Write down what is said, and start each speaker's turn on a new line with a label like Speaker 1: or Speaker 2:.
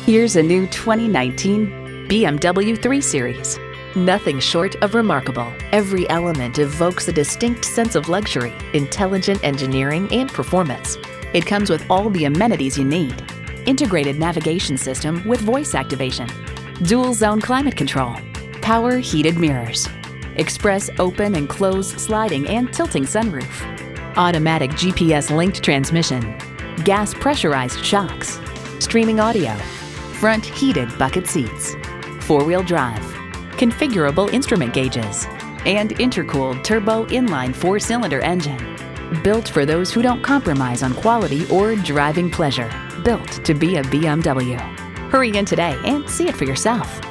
Speaker 1: Here's a new 2019 BMW 3 Series. Nothing short of remarkable. Every element evokes a distinct sense of luxury, intelligent engineering, and performance. It comes with all the amenities you need. Integrated navigation system with voice activation, dual zone climate control, power heated mirrors, express open and close sliding and tilting sunroof, automatic GPS linked transmission, gas pressurized shocks, streaming audio, front heated bucket seats, four-wheel drive, configurable instrument gauges, and intercooled turbo inline four-cylinder engine. Built for those who don't compromise on quality or driving pleasure. Built to be a BMW. Hurry in today and see it for yourself.